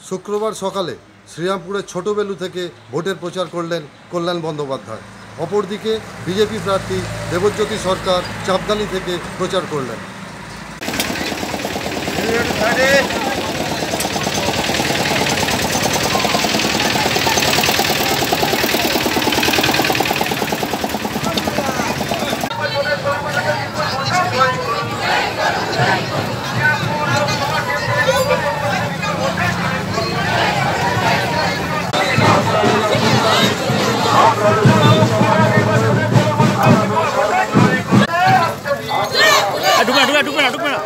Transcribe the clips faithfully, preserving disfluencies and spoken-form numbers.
शुक्रवार सकाले श्रीरामपुरे छोटो बेलू থেকে ভোটের প্রচার করলেন কল্যাণ বন্দ্যোপাধ্যায়। অপরদিকে বিজেপি প্রার্থী দেবজ্যোতি সরকার চাপদানি থেকে প্রচার করলেন। डुबना डुबना डुबना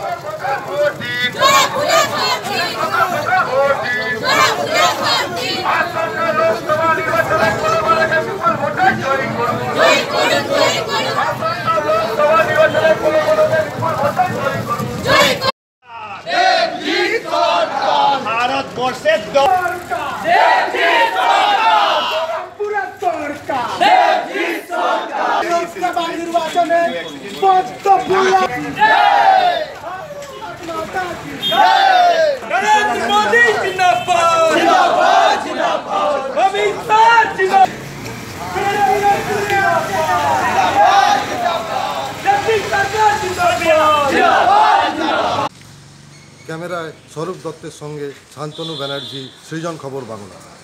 भारतवर्षের निर्वाचने नरेंद्र मोदी जिंदाबाद जिंदाबाद जिंदाबाद अमित शाह जिंदाबाद। ক্যামেরায় স্বরূপ দত্তের সঙ্গে শান্তনু ব্যানার্জি, সৃজন খবর বাংলা।